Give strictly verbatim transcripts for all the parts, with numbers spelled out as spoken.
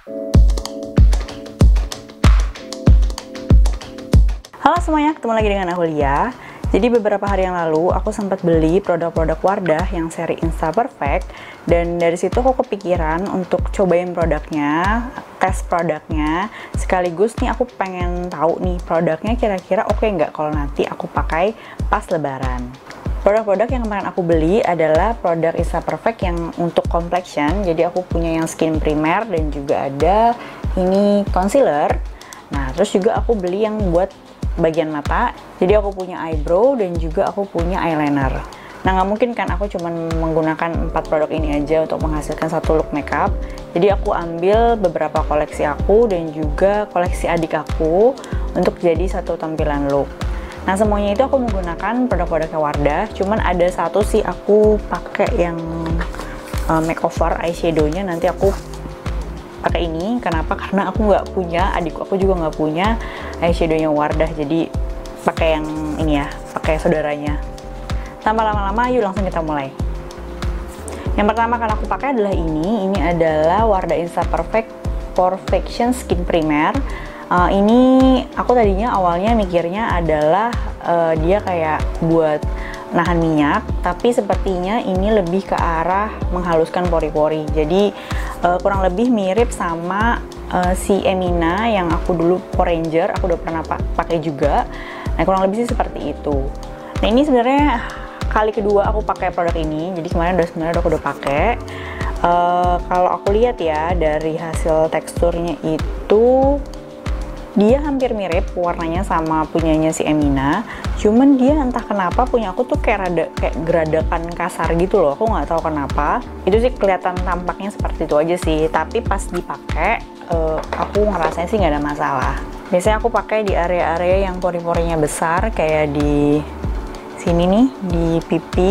Halo semuanya, ketemu lagi dengan aku Lia. Jadi beberapa hari yang lalu aku sempat beli produk-produk Wardah yang seri Insta Perfect, dan dari situ aku kepikiran untuk cobain produknya, tes produknya, sekaligus nih aku pengen tahu nih produknya kira-kira oke nggak kalau nanti aku pakai pas lebaran. Produk-produk yang kemarin aku beli adalah produk Insta Perfect yang untuk complexion. Jadi aku punya yang skin primer dan juga ada ini concealer. Nah terus juga aku beli yang buat bagian mata, jadi aku punya eyebrow dan juga aku punya eyeliner. Nah nggak mungkin kan aku cuman menggunakan empat produk ini aja untuk menghasilkan satu look makeup. Jadi aku ambil beberapa koleksi aku dan juga koleksi adik aku untuk jadi satu tampilan look. Nah semuanya itu aku menggunakan produk-produknya Wardah, cuman ada satu sih aku pakai yang uh, makeover eyeshadownya, nanti aku pakai ini. Kenapa? Karena aku nggak punya, adikku aku juga nggak punya eyeshadownya Wardah, jadi pakai yang ini ya, pakai saudaranya. Tanpa lama-lama, yuk langsung kita mulai. Yang pertama kan aku pakai adalah ini. Ini adalah Wardah Insta Perfect Perfection Skin Primer. Uh, ini aku tadinya awalnya mikirnya adalah uh, dia kayak buat nahan minyak, tapi sepertinya ini lebih ke arah menghaluskan pori-pori. Jadi uh, kurang lebih mirip sama uh, si Emina yang aku dulu Power Ranger, aku udah pernah pakai juga. Nah kurang lebih sih seperti itu. Nah ini sebenarnya kali kedua aku pakai produk ini. Jadi kemarin udah sebenarnya aku udah pakai. Uh, kalau aku lihat ya dari hasil teksturnya itu dia hampir mirip warnanya sama punyanya si Emina, cuman dia entah kenapa punya aku tuh kayak rada kayak geradakan kasar gitu loh. Aku nggak tahu kenapa. Itu sih kelihatan tampaknya seperti itu aja sih. Tapi pas dipakai, uh, aku ngerasain sih nggak ada masalah. Biasanya aku pakai di area-area yang pori-porinya besar, kayak di sini nih, di pipi,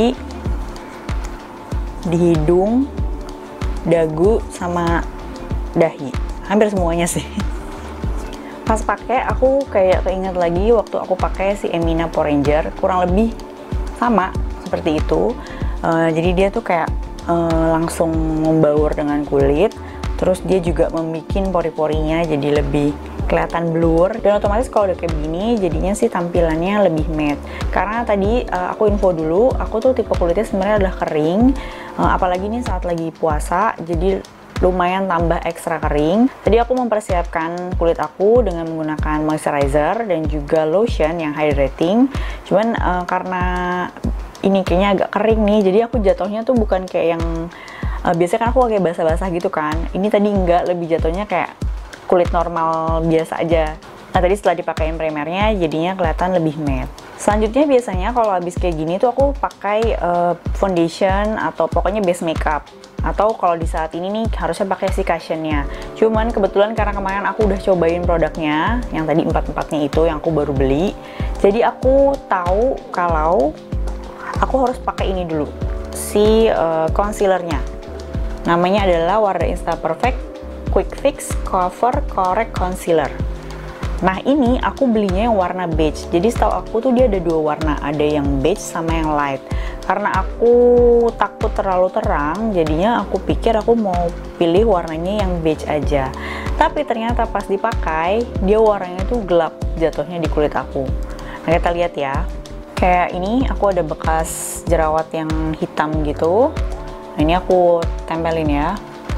di hidung, dagu, sama dahi. Hampir semuanya sih. Pas pakai aku kayak keinget lagi waktu aku pakai si Emina Power Ranger, kurang lebih sama seperti itu. Uh, jadi dia tuh kayak uh, langsung membaur dengan kulit, terus dia juga membuat pori-porinya jadi lebih kelihatan blur, dan otomatis kalau udah kayak begini jadinya sih tampilannya lebih matte. Karena tadi uh, aku info dulu, aku tuh tipe kulitnya sebenarnya adalah kering, uh, apalagi nih saat lagi puasa, jadi lumayan tambah ekstra kering. Tadi aku mempersiapkan kulit aku dengan menggunakan moisturizer dan juga lotion yang hydrating. Cuman uh, karena ini kayaknya agak kering nih, jadi aku jatuhnya tuh bukan kayak yang uh, biasanya kan aku kayak basah-basah gitu kan. Ini tadi enggak, lebih jatuhnya kayak kulit normal biasa aja. Nah tadi setelah dipakein primernya jadinya kelihatan lebih matte. Selanjutnya biasanya kalau habis kayak gini tuh aku pakai uh, foundation atau pokoknya base makeup. Atau kalau di saat ini nih harusnya pakai si cushionnya. Cuman kebetulan karena kemarin aku udah cobain produknya yang tadi empat-empatnya itu yang aku baru beli, jadi aku tahu kalau aku harus pakai ini dulu, si uh, concealernya. Namanya adalah Wardah Insta Perfect Quick Fix Cover Correct Concealer. Nah ini aku belinya yang warna beige. Jadi setahu aku tuh dia ada dua warna, ada yang beige sama yang light. Karena aku takut terlalu terang, jadinya aku pikir aku mau pilih warnanya yang beige aja. Tapi ternyata pas dipakai, dia warnanya tuh gelap jatuhnya di kulit aku. Nah kita lihat ya, kayak ini aku ada bekas jerawat yang hitam gitu. Nah ini aku tempelin ya.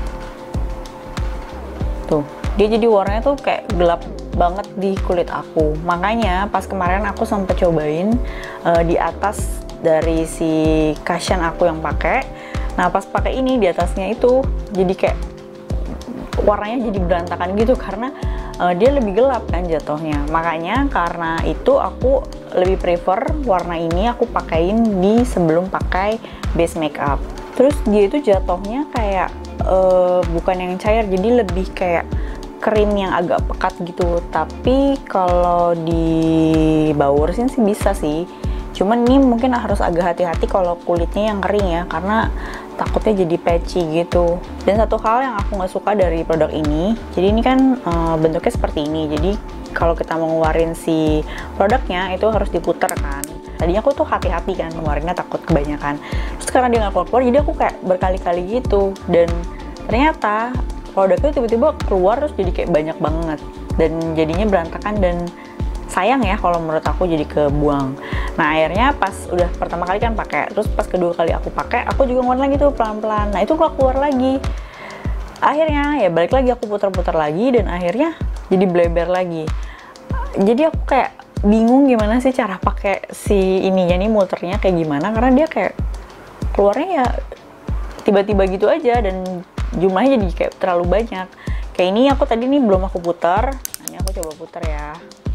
Tuh, dia jadi warnanya tuh kayak gelap banget di kulit aku. Makanya pas kemarin aku sempat cobain uh, di atas dari si cushion aku yang pakai. Nah pas pakai ini di atasnya itu jadi kayak warnanya jadi berantakan gitu karena uh, dia lebih gelap kan jatuhnya. Makanya karena itu aku lebih prefer warna ini aku pakein di sebelum pakai base makeup. Terus dia itu jatuhnya kayak uh, bukan yang cair, jadi lebih kayak krim yang agak pekat gitu. Tapi kalau dibaurin sih bisa sih. Cuman ini mungkin harus agak hati-hati kalau kulitnya yang kering ya, karena takutnya jadi patchy gitu. Dan satu hal yang aku nggak suka dari produk ini, jadi ini kan e, bentuknya seperti ini. Jadi kalau kita mau ngeluarin si produknya itu harus diputer kan. Tadinya aku tuh hati-hati kan ngeluarinnya, takut kebanyakan. Terus karena dia nggak keluar-keluar, jadi aku kayak berkali-kali gitu. Dan ternyata produknya tiba-tiba keluar terus jadi kayak banyak banget dan jadinya berantakan dan sayang ya kalau menurut aku jadi kebuang. Nah akhirnya pas udah pertama kali kan pakai, terus pas kedua kali aku pakai aku juga ngeluarin lagi tuh pelan-pelan. Nah itu keluar keluar lagi. Akhirnya ya balik lagi aku putar-putar lagi dan akhirnya jadi bleber lagi. Jadi aku kayak bingung gimana sih cara pakai si ininya nih, muternya kayak gimana, karena dia kayak keluarnya ya tiba-tiba gitu aja dan jumlahnya jadi kayak terlalu banyak. Kayak ini aku tadi nih belum aku putar. Nah, ini aku coba putar ya.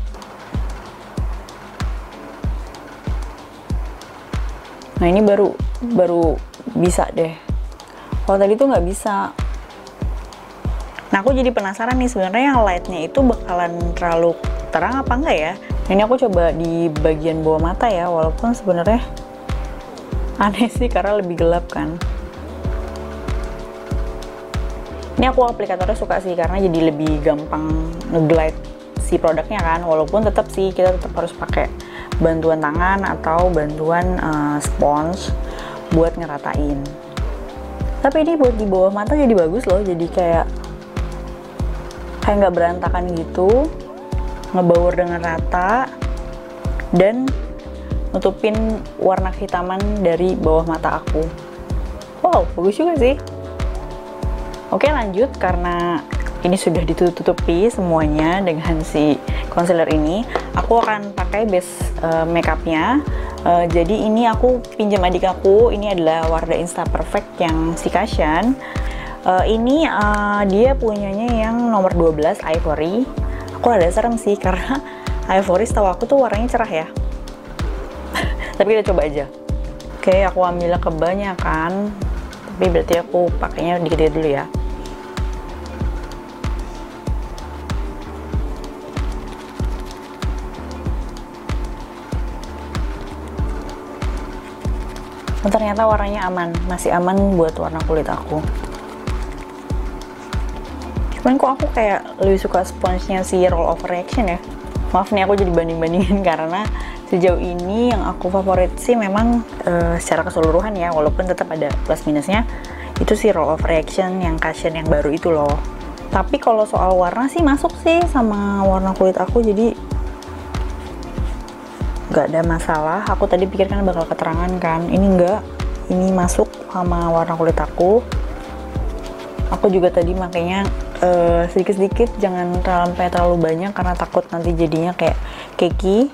Nah ini baru baru bisa deh. Kalau tadi tuh nggak bisa. Nah aku jadi penasaran nih sebenarnya yang lightnya itu bakalan terlalu terang apa enggak ya. Nah, ini aku coba di bagian bawah mata ya, walaupun sebenarnya aneh sih karena lebih gelap kan. Ini aku aplikatornya suka sih karena jadi lebih gampang nge-glide si produknya kan, walaupun tetap sih kita tetap harus pakai bantuan tangan atau bantuan uh, spons buat ngeratain. Tapi ini buat di bawah mata jadi bagus loh, jadi kayak kayak nggak berantakan gitu, ngebaur dengan rata dan nutupin warna hitaman dari bawah mata aku. Wow, bagus juga sih. Oke lanjut, karena ini sudah ditutupi semuanya dengan si concealer ini, aku akan pakai base uh, makeupnya. Uh, jadi ini aku pinjam adik aku, ini adalah Wardah Insta Perfect yang si Cushion. Uh, ini uh, dia punyanya yang nomor dua belas Ivory. Aku rada serem sih karena Ivory setahu aku tuh warnanya cerah ya. Tapi kita coba aja. Oke, aku ambil kebanyakan. Tapi berarti aku pakainya dikit-dikit dulu ya. Dan ternyata warnanya aman, masih aman buat warna kulit aku. Cuman kok aku kayak lebih suka sponsnya si Roll Over Reaction ya. Maaf nih aku jadi banding-bandingin karena sejauh ini yang aku favorit sih memang uh, secara keseluruhan ya, walaupun tetap ada plus minusnya, itu si Roll Over Reaction yang Cushion yang baru itu loh. Tapi kalau soal warna sih masuk sih sama warna kulit aku, jadi nggak ada masalah. Aku tadi pikirkan bakal keterangan kan, ini enggak, ini masuk sama warna kulit aku. Aku juga tadi makanya uh, sedikit-sedikit, jangan sampai terlalu banyak karena takut nanti jadinya kayak cakey.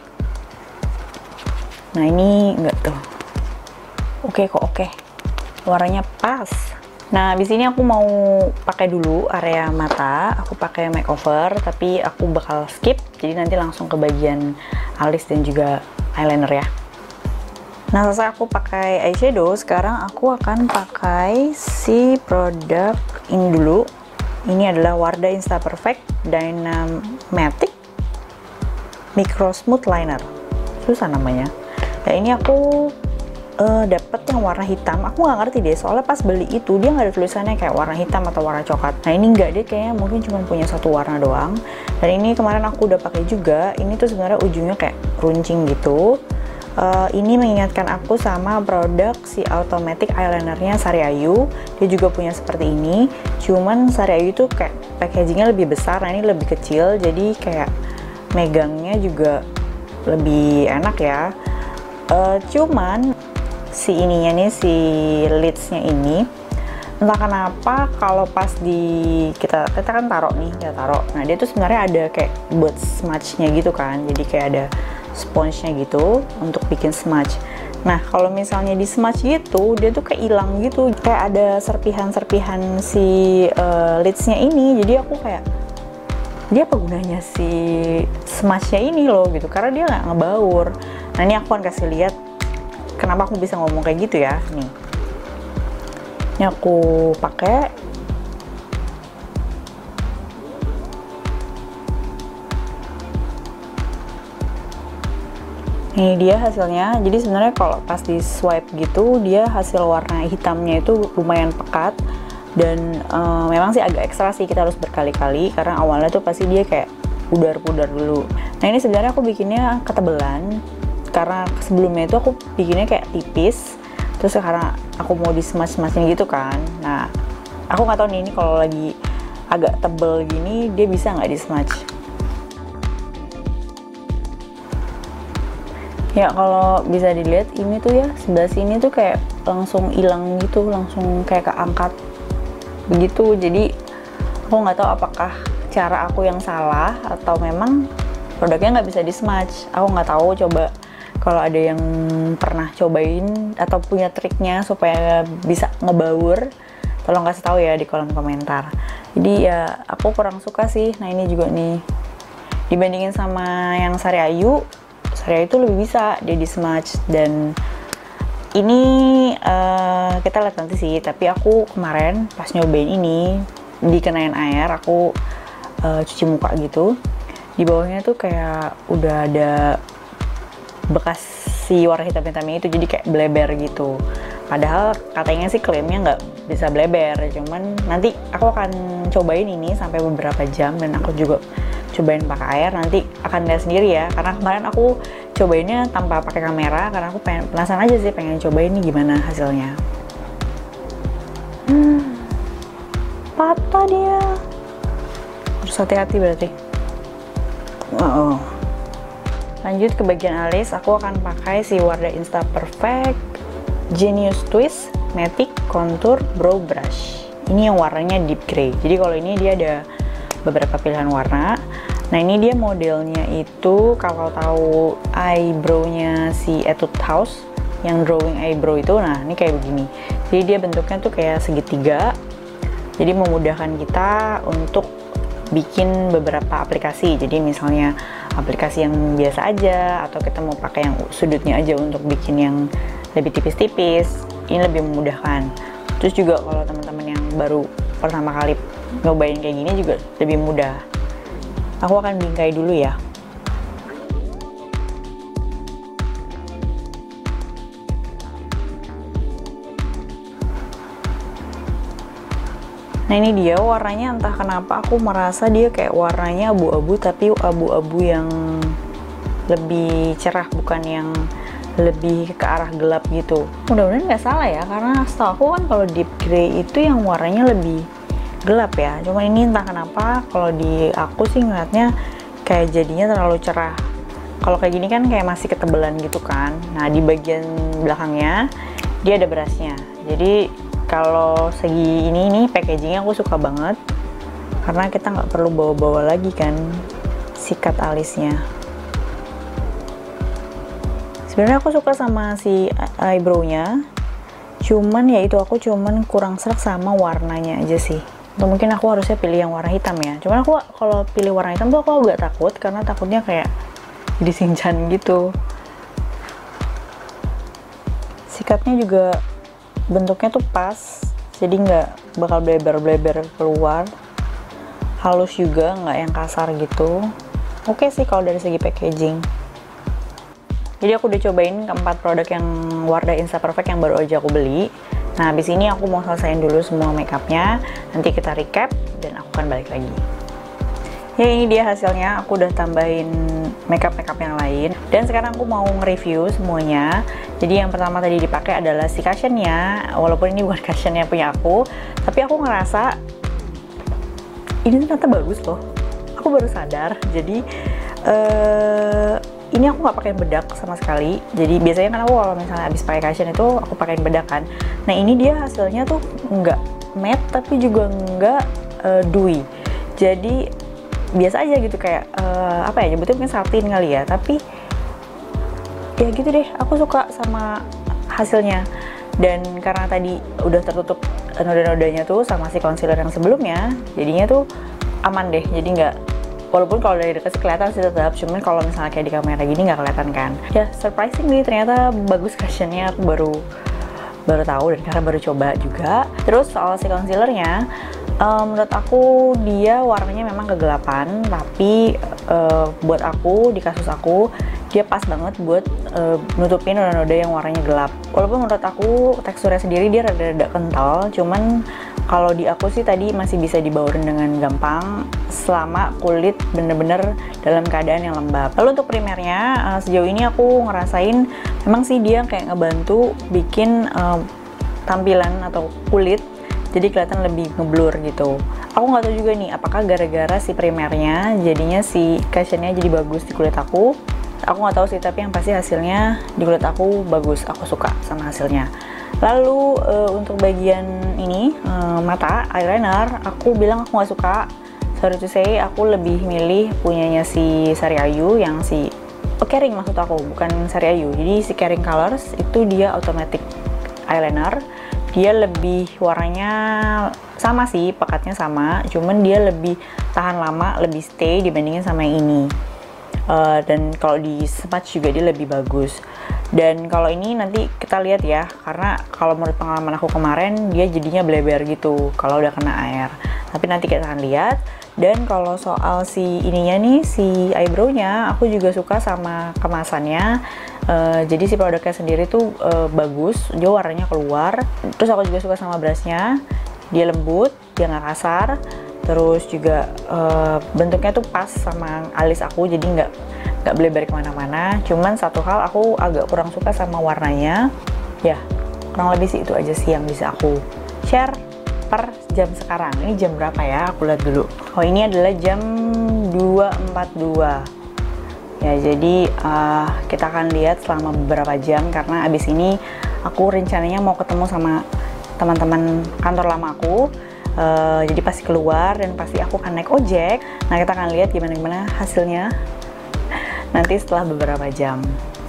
Nah ini enggak tuh. Oke kok, oke. Warnanya pas. Nah di sini aku mau pakai dulu area mata. Aku pakai makeover, tapi aku bakal skip. Jadi nanti langsung ke bagian alis dan juga eyeliner ya. Nah selesai aku pakai eyeshadow, sekarang aku akan pakai si produk ini dulu. Ini adalah Wardah Insta Perfect Dynamatic Micro Smooth Liner. Susah namanya. Nah ini aku uh, dapet yang warna hitam. Aku nggak ngerti deh, soalnya pas beli itu dia nggak ada tulisannya kayak warna hitam atau warna coklat. Nah ini nggak deh, kayaknya mungkin cuma punya satu warna doang. Dan ini kemarin aku udah pakai juga. Ini tuh sebenarnya ujungnya kayak runcing gitu. Uh, ini mengingatkan aku sama produk si automatic eyelinernya Sari Ayu. Dia juga punya seperti ini, cuman Sari Ayu itu kayak packagingnya lebih besar. Nah ini lebih kecil, jadi kayak megangnya juga lebih enak ya. Uh, cuman si ininya nih, si lidsnya ini entah kenapa kalau pas di kita kita kan taruh nih, kita taruh. Nah dia tuh sebenarnya ada kayak buat smudge-nya gitu kan, jadi kayak ada sponge-nya gitu untuk bikin smudge. Nah kalau misalnya di smudge gitu, dia tuh kayak hilang gitu, kayak ada serpihan-serpihan si uh, lidsnya ini. Jadi aku kayak, dia apa gunanya si smudge-nya ini loh gitu, karena dia nggak ngebaur. Nah ini aku akan kasih lihat kenapa aku bisa ngomong kayak gitu ya. Nih, ini aku pakai. Ini dia hasilnya. Jadi sebenarnya kalau pas di swipe gitu, dia hasil warna hitamnya itu lumayan pekat dan um, memang sih agak ekstra sih, kita harus berkali-kali karena awalnya tuh pasti dia kayak pudar-pudar dulu. Nah ini sebenarnya aku bikinnya ketebelan karena sebelumnya itu aku bikinnya kayak tipis, terus sekarang aku mau di smudge-smudge gitu kan. Nah aku nggak tahu nih ini kalau lagi agak tebel gini, dia bisa nggak di smudge. Ya kalau bisa dilihat ini tuh ya, sebelah sini tuh kayak langsung hilang gitu, langsung kayak keangkat begitu. Jadi aku nggak tahu apakah cara aku yang salah atau memang produknya nggak bisa di smudge. Aku nggak tahu, coba kalau ada yang pernah cobain atau punya triknya supaya bisa ngebaur, tolong kasih tahu ya di kolom komentar. Jadi ya aku kurang suka sih. Nah ini juga nih, dibandingin sama yang Sari Ayu, Sari Ayu itu lebih bisa dia di smudge. Dan ini uh, kita lihat nanti sih, tapi aku kemarin pas nyobain ini dikenain air, aku uh, cuci muka gitu, di bawahnya tuh kayak udah ada bekas si warna hitam-hitamnya itu, jadi kayak bleber gitu. Padahal katanya sih klaimnya nggak bisa bleber, cuman nanti aku akan cobain ini sampai beberapa jam dan aku juga cobain pakai air, nanti akan lihat sendiri ya. Karena kemarin aku cobainnya tanpa pakai kamera karena aku pengen, penasaran aja sih, pengen cobain ini gimana hasilnya. Hmm, patah dia, harus hati-hati berarti. Wow. Lanjut ke bagian alis, aku akan pakai si Wardah Insta Perfect Genius Twist Matic Contour Brow Brush. Ini yang warnanya deep gray. Jadi kalau ini dia ada beberapa pilihan warna. Nah ini dia modelnya itu, kalau tahu eyebrow-nya si Etude House yang drawing eyebrow itu, nah ini kayak begini. Jadi dia bentuknya tuh kayak segitiga. Jadi memudahkan kita untuk bikin beberapa aplikasi. Jadi misalnya aplikasi yang biasa aja, atau kita mau pakai yang sudutnya aja untuk bikin yang lebih tipis-tipis, ini lebih memudahkan. Terus juga kalau teman-teman yang baru pertama kali nyobain kayak gini juga lebih mudah. Aku akan bingkai dulu ya. Nah ini dia warnanya, entah kenapa aku merasa dia kayak warnanya abu-abu, tapi abu-abu yang lebih cerah, bukan yang lebih ke arah gelap gitu. Mudah-mudahan nggak salah ya, karena setahu aku kan kalau deep gray itu yang warnanya lebih gelap ya. Cuma ini entah kenapa kalau di aku sih ngeliatnya kayak jadinya terlalu cerah. Kalau kayak gini kan kayak masih ketebelan gitu kan. Nah di bagian belakangnya dia ada brushnya. Jadi kalau segi ini nih packagingnya aku suka banget, karena kita nggak perlu bawa-bawa lagi kan sikat alisnya. Sebenarnya aku suka sama si eyebrow-nya, cuman ya itu aku cuman kurang serak sama warnanya aja sih. Atau mungkin aku harusnya pilih yang warna hitam ya. Cuman aku kalau pilih warna hitam tuh aku agak takut, karena takutnya kayak jadi sinchan gitu. Sikatnya juga bentuknya tuh pas, jadi nggak bakal bleber-bleber keluar. Halus juga, nggak yang kasar gitu. Oke sih kalau dari segi packaging. Jadi aku udah cobain keempat produk yang Wardah Insta Perfect yang baru aja aku beli. Nah habis ini aku mau selesaiin dulu semua makeupnya, nanti kita recap dan aku akan balik lagi. Ya ini dia hasilnya, aku udah tambahin makeup-makeup yang lain. Dan sekarang aku mau nge-review semuanya. Jadi yang pertama tadi dipakai adalah si cushionnya, walaupun ini bukan cushionnya punya aku, tapi aku ngerasa ini ternyata bagus loh. Aku baru sadar, jadi uh, ini aku nggak pakai bedak sama sekali. Jadi biasanya kan aku kalau misalnya habis pakai cushion itu aku pakein bedak kan. Nah ini dia hasilnya tuh nggak matte tapi juga nggak uh, dewy. Jadi biasa aja gitu, kayak uh, apa ya nyebutnya, mungkin satin kali ya, tapi ya gitu deh, aku suka sama hasilnya. Dan karena tadi udah tertutup noda-nodanya tuh sama si concealer yang sebelumnya, jadinya tuh aman deh. Jadi nggak, walaupun kalau dari dekat sih kelihatan sih tetap, cuman kalau misalnya kayak di kamera gini nggak kelihatan kan. Ya surprisingly ternyata bagus cushionnya, aku baru baru tahu dan karena baru coba juga. Terus soal si concealernya, Um, menurut aku dia warnanya memang kegelapan, tapi uh, buat aku, di kasus aku, dia pas banget buat uh, nutupin noda-noda yang warnanya gelap. Walaupun menurut aku teksturnya sendiri dia rada-rada kental, cuman kalau di aku sih tadi masih bisa dibaurin dengan gampang selama kulit bener-bener dalam keadaan yang lembab. Lalu untuk primernya, uh, sejauh ini aku ngerasain memang sih dia kayak ngebantu bikin uh, tampilan atau kulit jadi kelihatan lebih ngeblur gitu. Aku nggak tahu juga nih apakah gara-gara si primernya jadinya si cushionnya jadi bagus di kulit aku. Aku nggak tahu sih, tapi yang pasti hasilnya di kulit aku bagus, aku suka sama hasilnya. Lalu uh, untuk bagian ini uh, mata eyeliner, aku bilang aku nggak suka. Sorry to say, aku lebih milih punyanya si Sari Ayu yang si oh, Kering maksud aku, bukan Sari Ayu. Jadi si Kering Colors itu dia automatic eyeliner. Dia lebih warnanya sama sih, pekatnya sama, cuman dia lebih tahan lama, lebih stay dibandingin sama yang ini. Uh, dan kalau di smudge juga dia lebih bagus. Dan kalau ini nanti kita lihat ya, karena kalau menurut pengalaman aku kemarin dia jadinya bleber gitu kalau udah kena air. Tapi nanti kita akan lihat. Dan kalau soal si ininya nih, si eyebrow-nya, aku juga suka sama kemasannya. Uh, jadi si produknya sendiri tuh uh, bagus, dia warnanya keluar. Terus aku juga suka sama brushnya, dia lembut, dia nggak kasar. Terus juga uh, bentuknya tuh pas sama alis aku, jadi nggak nggak bleber kemana-mana. Cuman satu hal aku agak kurang suka sama warnanya. Ya, kurang lebih sih itu aja sih yang bisa aku share per jam sekarang. Ini jam berapa ya? Aku lihat dulu. Oh, ini adalah jam dua empat puluh dua. Ya, jadi uh, kita akan lihat selama beberapa jam, karena abis ini aku rencananya mau ketemu sama teman-teman kantor lama aku. Uh, jadi pasti keluar dan pasti aku akan naik ojek. Nah, kita akan lihat gimana-gimana hasilnya nanti setelah beberapa jam.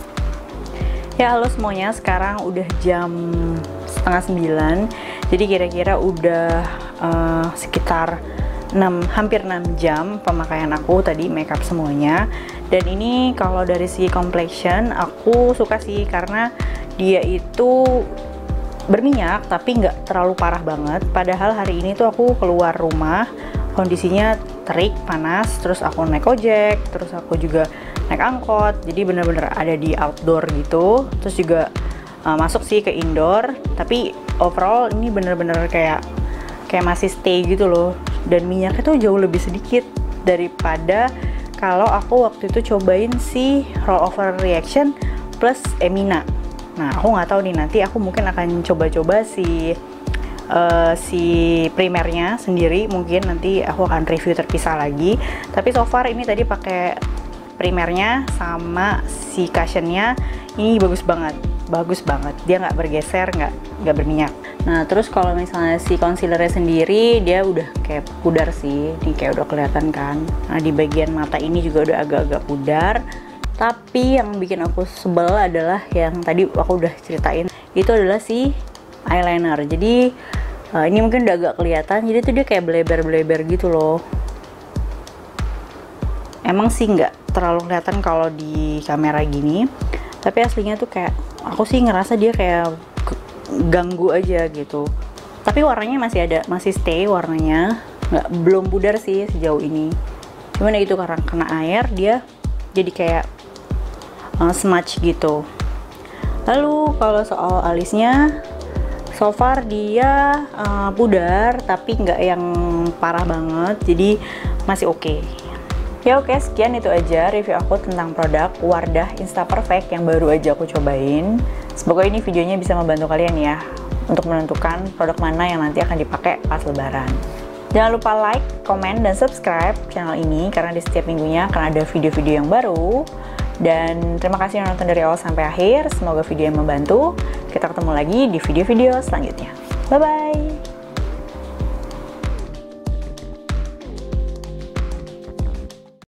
Ya, halo semuanya, sekarang udah jam setengah sembilan. Jadi kira-kira udah uh, sekitar enam, hampir enam jam pemakaian aku tadi makeup semuanya. Dan ini kalau dari si complexion aku suka sih, karena dia itu berminyak tapi nggak terlalu parah banget. Padahal hari ini tuh aku keluar rumah kondisinya terik, panas, terus aku naik ojek, terus aku juga naik angkot, jadi bener-bener ada di outdoor gitu. Terus juga uh, masuk sih ke indoor, tapi overall ini bener-bener kayak kayak masih stay gitu loh. Dan minyaknya tuh jauh lebih sedikit daripada kalau aku waktu itu cobain si roll over reaction plus Emina. Nah, aku nggak tahu nih, nanti aku mungkin akan coba-coba si uh, si primernya sendiri, mungkin nanti aku akan review terpisah lagi. Tapi so far ini tadi pakai primernya sama si cushionnya, ini bagus banget, bagus banget. Dia nggak bergeser, nggak nggak berminyak. Nah, terus kalau misalnya si concealernya sendiri, dia udah kayak pudar sih, ini kayak udah kelihatan kan. Nah, di bagian mata ini juga udah agak-agak pudar. Tapi yang bikin aku sebel adalah yang tadi aku udah ceritain, itu adalah si eyeliner. Jadi uh, ini mungkin udah agak kelihatan, jadi tuh dia kayak bleber-bleber gitu loh. Emang sih nggak terlalu kelihatan kalau di kamera gini, tapi aslinya tuh kayak aku sih ngerasa dia kayak ganggu aja gitu. Tapi warnanya masih ada, masih stay warnanya, nggak belum pudar sih sejauh ini. Cuman ya itu karena kena air dia jadi kayak uh, smudge gitu. Lalu kalau soal alisnya, so far dia uh, pudar tapi nggak yang parah banget, jadi masih oke. Okay. Ya oke, okay, sekian itu aja review aku tentang produk Wardah Insta Perfect yang baru aja aku cobain. Semoga ini videonya bisa membantu kalian ya untuk menentukan produk mana yang nanti akan dipakai pas lebaran. Jangan lupa like, komen, dan subscribe channel ini karena di setiap minggunya akan ada video-video yang baru. Dan terima kasih yang nonton dari awal sampai akhir. Semoga video yang membantu. Kita ketemu lagi di video-video selanjutnya. Bye-bye!